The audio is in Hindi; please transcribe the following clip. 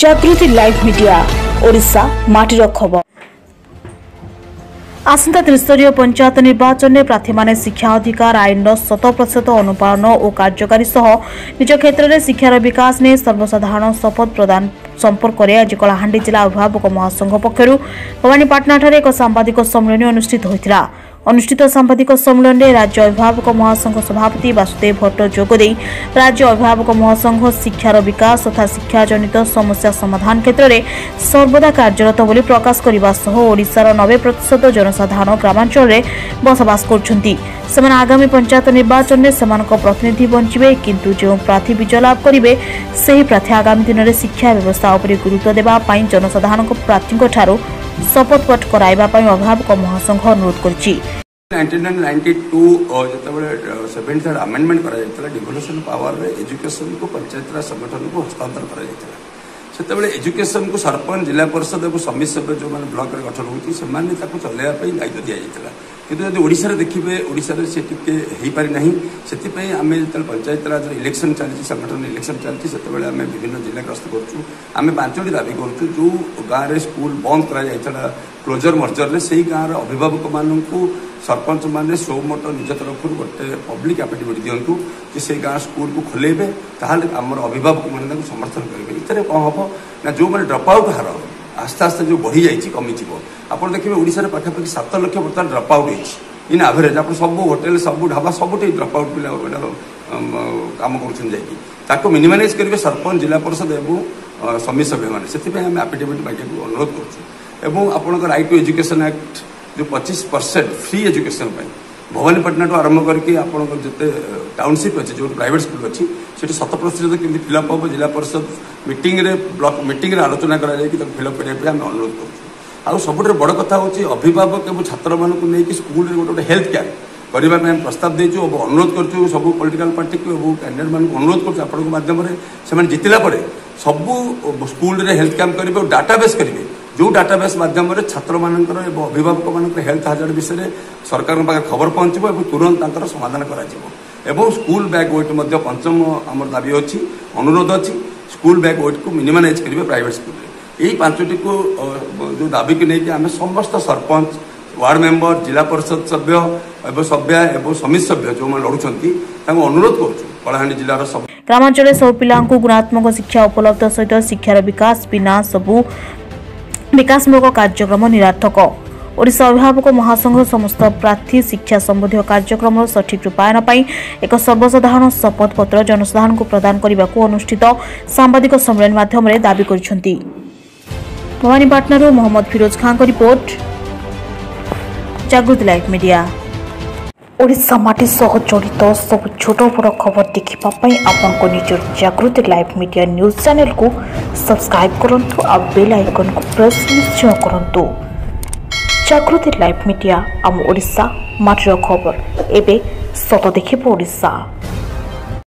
जागृति लाइव मीडिया ओडिशा माटीर खबर। आसंता त्रिस्तरीय पंचायत निर्वाचन में प्रार्थी माने शिक्षा अधिकार आईन 100% अनुपालन और कार्यकारी सह निज क्षेत्र में शिक्षार विकास ने सर्वसाधारण शपथ प्रदान संपर्क में आज कलाहांडी जिला अभिभावक महासंघ पक्षर भवानीपाटना एक सांबादिक सम्मेलन अनुष्ठित होता। अनुष्ठित सांबादिक सम्मेलन में राज्य अभिभावक महासंघ सभापति वासुदेव भट्ट जोगदे राज्य अभिभावक महासंघ शिक्षार विकास तथा शिक्षा जनित समस्या समाधान क्षेत्र में सर्वदा कार्यरत बोली प्रकाश करने सह ओडिशार 90% जनसाधारण ग्रामांचल में बसवास करछन्ति। सेमान आगामी पंचायत निर्वाचन में सेमानक प्रतिनिधि बंचिबे, किंतु जो प्रार्थी विजय लाभ करिवे सेही प्रार्थी आगामी दिन में शिक्षा व्यवस्था उपर गुरुत्व देबा पई जनसाधारण प्रार्थी ठारू शपथ पाठ कराइबा पई अभिभावक महासंघ अनुरोध करछि। 1992 जितेबाला 73rd अमेंडमेंट करा डिवोल्यूशन पावर रे एजुकेशन को पंचायत राज संगठन को हस्तांतर करा सेतेबेले एजुकेशन को सरपंच जिला परिषद और समिति सभ्य जो माने ब्लॉक रे गठन होती से माने ताको चलेया पई दायित्व दिया जायतला, किंतु यदि ओडिसा रे देखिबे ओडिसा रे से टिके हेई पारि नाही। सेति पई आमे जतल पंचायत राज इलेक्शन चलती संगठन इलेक्शन चलती सेतेबेले आमे विभिन्न जिला ग्रस्त करछु। आमे पांचोटी दाबी करछु जो गाँ रे स्कूल बंद करा जायतला क्लोजर मर्जर रे सेही गाँ रे अभिभावक माननकु सरपंच मैंने सो मट निज तरफ गोटे पब्लिक एफिडेविट दिंतु कि से गाँ स्कूल को खोलेबे ताहले आमर अभिभावक मैंने समर्थन करेंगे। इतने कौन हम ना जो मैंने ड्रप आउट हार आस्ते आस्ते जो बढ़ी जाइए कमी आप देखिए ओडिशा पाखापाखि 7 लाख बर्तमान ड्रप आउट होती इन एवरेज आप सब होटेल सब ढाबा सब ड्रप आउट पिला कम कर मिनिमाइज करेंगे सरपंच जिला परिषद और समिति सभ्य मैंने से आम एफिडेविट मांगे अनुरोध कर राइट टू एजुकेशन एक्ट जो 25% फ्री एजुकेशन भवानीपाटना तो आरंभ करके आपंकर जिते टाउनशिप अच्छे जो प्राइवेट स्कूल अच्छी से 100% केमती फिलअप हम जिला परिषद मीटिंग रे ब्लॉक मीटिंग रे आलोचना कराई फिलअप करने अनुरोध कर। सब बड़ कथा हूँ अभिभावक और छात्र मानक नहीं स्कूल रे गोटे हेल्थ केयर करने प्रस्ताव देचु अनुरोध करूँ सब पॉलिटिकल पार्टी को कैंडिडेट मान अनुरोध करूँ माध्यम से जितला सब स्कूल रे हेल्थ कैंप करेंगे और डाटाबेस करेंगे जो डाटाबेस माध्यम छात्र मानकर अभिभावक मान हेल्थ हाजर्ड विषय सरकार पाखे खबर पहुंचो और तुरंत समाधान कर स्कूल बैग वेट पंचम आम दाबी अच्छी अनुरोध अच्छी स्कूल बैग वेट को मिनिमाइज करेंगे प्राइवेट स्कूल यही 5टी को जो दाबी को लेकिन आम समस्त सरपंच वार्ड मेंबर जिला परिषद सभ्य एवं समिति सभ्य जो लड़ुंट अनुरोध करुँ कलाहांडी जिलार सब ग्रामांचल सब पिला गुणात्मक शिक्षा उपलब्ध सहित शिक्षार विकास बिना सबू विकासमूलक कार्यक्रम निरार्थक। ओडिशा अभिभावक महासंघ समस्त प्रार्थी शिक्षा संबंधी कार्यक्रम सठिक रूपायन पर एक सर्वसाधारण शपथ पत्र जनसाधारण को प्रदान करने को अनुष्ठित सांबादिक सम्मेलन माध्यम दाबी करिसेंति। भवानीपाटना मोहम्मद फिरोज खान का रिपोर्ट, जागृति लाइव मीडिया। ओडिशा माटी सह जड़ित सब छोट बड़ खबर देखिपाई आपको निजर जागृति लाइव मीडिया न्यूज चैनल को सब्सक्राइब करंतु और बेल आइकन को प्रेस निश्चय करंतु। जागृति लाइव मीडिया आम ओडिशा माटीर खबर एबे सत देखिबो ओडिशा।